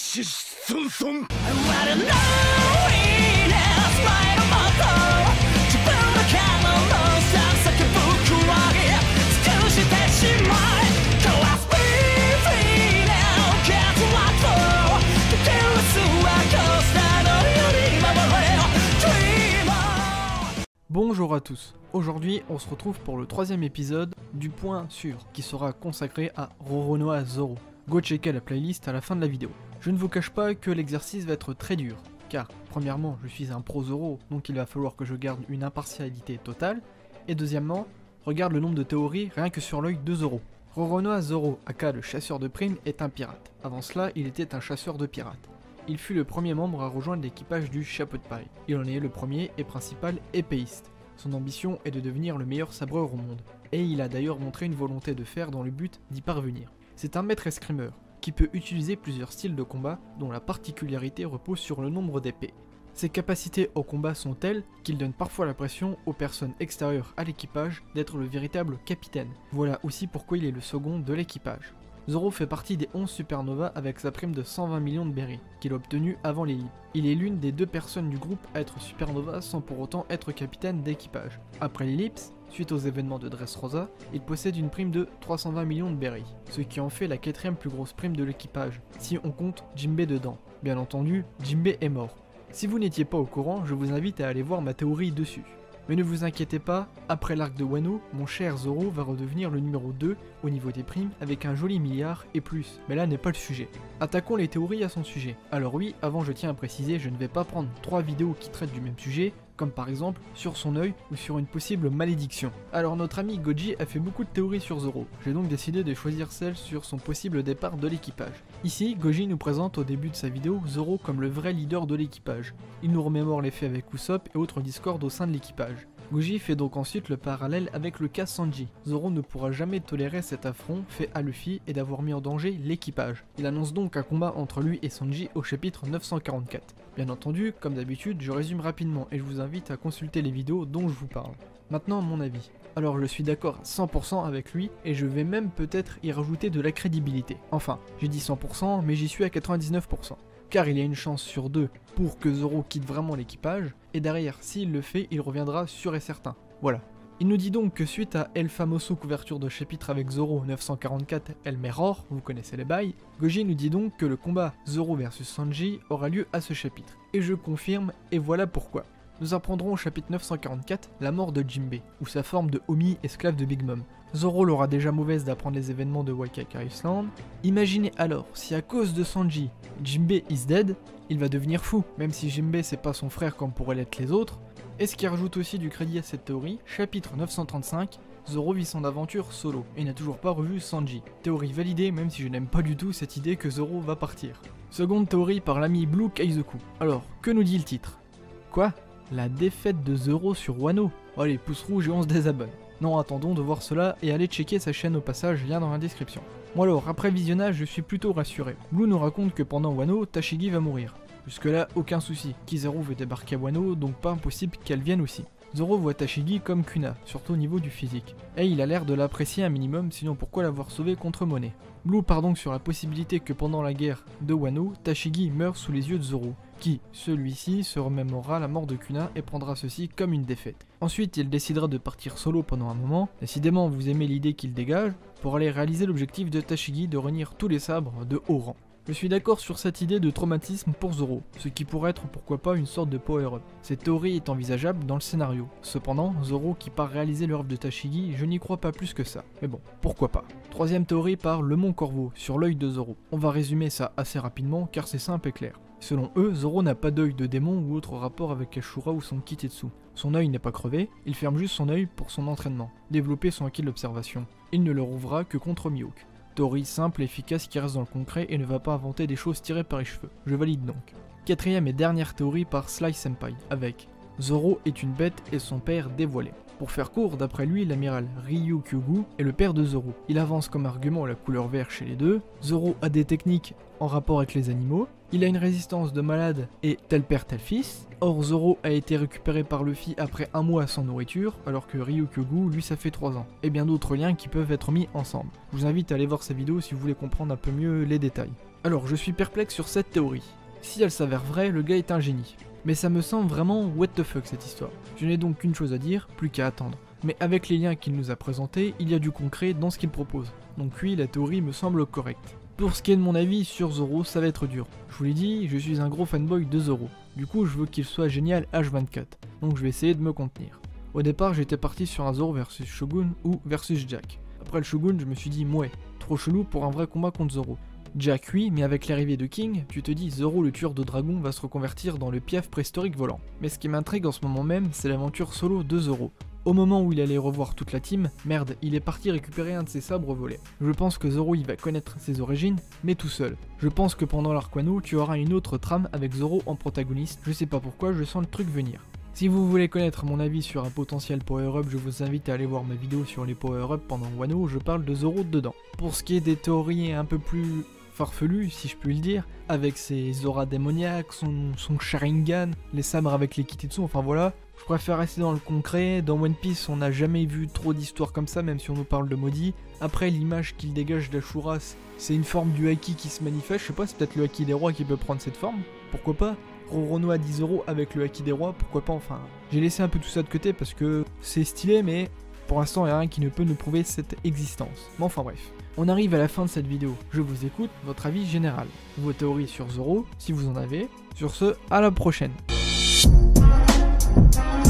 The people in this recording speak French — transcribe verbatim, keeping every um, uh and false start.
Bonjour à tous, aujourd'hui on se retrouve pour le troisième épisode du point sûr qui sera consacré à Roronoa Zoro. Go checker la playlist à la fin de la vidéo. Je ne vous cache pas que l'exercice va être très dur, car premièrement je suis un pro Zoro, donc il va falloir que je garde une impartialité totale, et deuxièmement, regarde le nombre de théories rien que sur l'œil de Zoro. Roronoa Zoro, aka le chasseur de primes, est un pirate. Avant cela, il était un chasseur de pirates. Il fut le premier membre à rejoindre l'équipage du Chapeau de Paille. Il en est le premier et principal épéiste. Son ambition est de devenir le meilleur sabreur au monde, et il a d'ailleurs montré une volonté de faire dans le but d'y parvenir. C'est un maître escrimeur, qui peut utiliser plusieurs styles de combat, dont la particularité repose sur le nombre d'épées. Ses capacités au combat sont telles qu'il donne parfois l'impression aux personnes extérieures à l'équipage d'être le véritable capitaine. Voilà aussi pourquoi il est le second de l'équipage. Zoro fait partie des onze supernovas avec sa prime de cent vingt millions de berries, qu'il a obtenue avant l'ellipse. Il est l'une des deux personnes du groupe à être supernova sans pour autant être capitaine d'équipage. Après l'ellipse, suite aux événements de Dressrosa, il possède une prime de trois cent vingt millions de berries, ce qui en fait la quatrième plus grosse prime de l'équipage, si on compte Jinbei dedans. Bien entendu, Jinbei est mort. Si vous n'étiez pas au courant, je vous invite à aller voir ma théorie dessus. Mais ne vous inquiétez pas, après l'arc de Wano, mon cher Zoro va redevenir le numéro deux au niveau des primes avec un joli milliard et plus, mais là n'est pas le sujet. Attaquons les théories à son sujet. Alors oui, avant je tiens à préciser, je ne vais pas prendre trois vidéos qui traitent du même sujet, comme par exemple sur son œil ou sur une possible malédiction. Alors notre ami Goji a fait beaucoup de théories sur Zoro, j'ai donc décidé de choisir celle sur son possible départ de l'équipage. Ici, Goji nous présente au début de sa vidéo Zoro comme le vrai leader de l'équipage. Il nous remémore les faits avec Usopp et autres discordes au sein de l'équipage. Goji fait donc ensuite le parallèle avec le cas Sanji. Zoro ne pourra jamais tolérer cet affront fait à Luffy et d'avoir mis en danger l'équipage. Il annonce donc un combat entre lui et Sanji au chapitre neuf cent quarante-quatre. Bien entendu, comme d'habitude, je résume rapidement et je vous invite à consulter les vidéos dont je vous parle. Maintenant, mon avis. Alors je suis d'accord à cent pour cent avec lui et je vais même peut-être y rajouter de la crédibilité. Enfin, j'ai dit cent pour cent mais j'y suis à quatre-vingt-dix-neuf pour cent. Car il y a une chance sur deux pour que Zoro quitte vraiment l'équipage, et derrière, s'il le fait, il reviendra sûr et certain. Voilà. Il nous dit donc que suite à El Famoso couverture de chapitre avec Zoro neuf cent quarante-quatre El Meror, vous connaissez les bails, Goji nous dit donc que le combat Zoro versus Sanji aura lieu à ce chapitre. Et je confirme, et voilà pourquoi. Nous apprendrons au chapitre neuf cent quarante-quatre la mort de Jinbei, ou sa forme de Omi, esclave de Big Mom. Zoro l'aura déjà mauvaise d'apprendre les événements de Waikiki Island. Imaginez alors, si à cause de Sanji, Jinbei is dead, il va devenir fou, même si Jinbei c'est pas son frère comme pourraient l'être les autres. Et ce qui rajoute aussi du crédit à cette théorie, chapitre neuf cent trente-cinq, Zoro vit son aventure solo, et n'a toujours pas revu Sanji. Théorie validée même si je n'aime pas du tout cette idée que Zoro va partir. Seconde théorie par l'ami Blue Kaizoku. Alors, que nous dit le titre? Quoi? La défaite de Zoro sur Wano? Allez, pouce rouge et on se désabonne. Non, attendons de voir cela et allez checker sa chaîne au passage, lien dans la description. Bon alors, après visionnage, je suis plutôt rassuré. Blue nous raconte que pendant Wano, Tashigi va mourir. Jusque là, aucun souci. Kizaru veut débarquer à Wano, donc pas impossible qu'elle vienne aussi. Zoro voit Tashigi comme Kuna, surtout au niveau du physique. Et il a l'air de l'apprécier un minimum, sinon pourquoi l'avoir sauvé contre Monet. Blue part donc sur la possibilité que pendant la guerre de Wano, Tashigi meure sous les yeux de Zoro, qui, celui-ci, se remémorera la mort de Kuna et prendra ceci comme une défaite. Ensuite, il décidera de partir solo pendant un moment, décidément vous aimez l'idée qu'il dégage, pour aller réaliser l'objectif de Tashigi de réunir tous les sabres de haut rang. Je suis d'accord sur cette idée de traumatisme pour Zoro, ce qui pourrait être pourquoi pas une sorte de power-up. Cette théorie est envisageable dans le scénario. Cependant, Zoro qui part réaliser le rêve de Tashigi, je n'y crois pas plus que ça. Mais bon, pourquoi pas. Troisième théorie par Le Mont Corvo, sur l'œil de Zoro. On va résumer ça assez rapidement car c'est simple et clair. Selon eux, Zoro n'a pas d'œil de démon ou autre rapport avec Ashura ou son Kitetsu. Son œil n'est pas crevé, il ferme juste son œil pour son entraînement, développer son acquis d'observation. Il ne le rouvrira que contre Mihawk. Théorie simple et efficace qui reste dans le concret et ne va pas inventer des choses tirées par les cheveux. Je valide donc. Quatrième et dernière théorie par Sly Senpai, avec Zoro est une bête et son père dévoilé. Pour faire court, d'après lui, l'amiral Ryu Kyogu est le père de Zoro. Il avance comme argument la couleur vert chez les deux. Zoro a des techniques en rapport avec les animaux. Il a une résistance de malade et tel père tel fils. Or Zoro a été récupéré par Luffy après un mois sans nourriture, alors que Ryu Kyogu, lui, ça fait trois ans. Et bien d'autres liens qui peuvent être mis ensemble. Je vous invite à aller voir sa vidéo si vous voulez comprendre un peu mieux les détails. Alors je suis perplexe sur cette théorie. Si elle s'avère vraie, le gars est un génie. Mais ça me semble vraiment what the fuck cette histoire. Je n'ai donc qu'une chose à dire, plus qu'à attendre. Mais avec les liens qu'il nous a présentés, il y a du concret dans ce qu'il propose. Donc oui, la théorie me semble correcte. Pour ce qui est de mon avis sur Zoro, ça va être dur. Je vous l'ai dit, je suis un gros fanboy de Zoro. Du coup, je veux qu'il soit génial H vingt-quatre. Donc je vais essayer de me contenir. Au départ, j'étais parti sur un Zoro versus Shogun ou versus Jack. Après le Shogun, je me suis dit, mouais, trop chelou pour un vrai combat contre Zoro. Jack oui, mais avec l'arrivée de King, tu te dis Zoro le tueur de dragons va se reconvertir dans le piaf préhistorique volant. Mais ce qui m'intrigue en ce moment même, c'est l'aventure solo de Zoro. Au moment où il allait revoir toute la team, merde, il est parti récupérer un de ses sabres volés. Je pense que Zoro il va connaître ses origines, mais tout seul. Je pense que pendant l'arc Wano, tu auras une autre trame avec Zoro en protagoniste, je sais pas pourquoi, je sens le truc venir. Si vous voulez connaître mon avis sur un potentiel power-up, je vous invite à aller voir ma vidéo sur les power-up pendant Wano, je parle de Zoro dedans. Pour ce qui est des théories un peu plus farfelu, si je puis le dire, avec ses auras démoniaques, son, son Sharingan, les sabres avec les Kitetsu, enfin voilà. Je préfère rester dans le concret. Dans One Piece, on n'a jamais vu trop d'histoires comme ça, même si on nous parle de maudit. Après, l'image qu'il dégage d'Ashura, c'est une forme du Haki qui se manifeste. Je sais pas, c'est peut-être le Haki des rois qui peut prendre cette forme. Pourquoi pas? Roronoa dit Zoro avec le Haki des rois, pourquoi pas? Enfin, j'ai laissé un peu tout ça de côté parce que c'est stylé, mais pour l'instant, il n'y a rien qui ne peut nous prouver cette existence. Mais enfin bref. On arrive à la fin de cette vidéo. Je vous écoute, votre avis général. Vos théories sur Zoro, si vous en avez. Sur ce, à la prochaine.